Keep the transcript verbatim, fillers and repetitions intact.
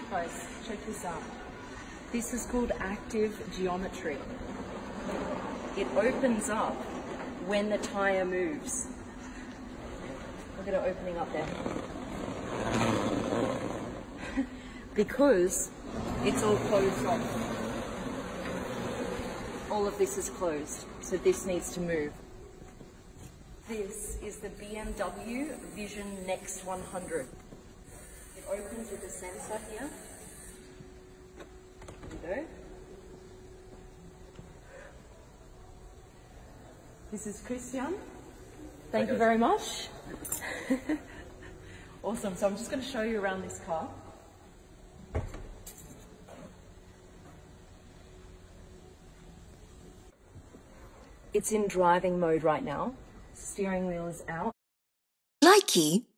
Guys, check this out. This is called active geometry. It opens up when the tyre moves. Look at it opening up there. Because it's all closed off. All of this is closed, so this needs to move. This is the B M W Vision Next one hundred. It opens with a sensor here. There we go. This is Christian. Thank you very much. Awesome. So I'm just going to show you around this car. It's in driving mode right now. Steering wheel is out. Likey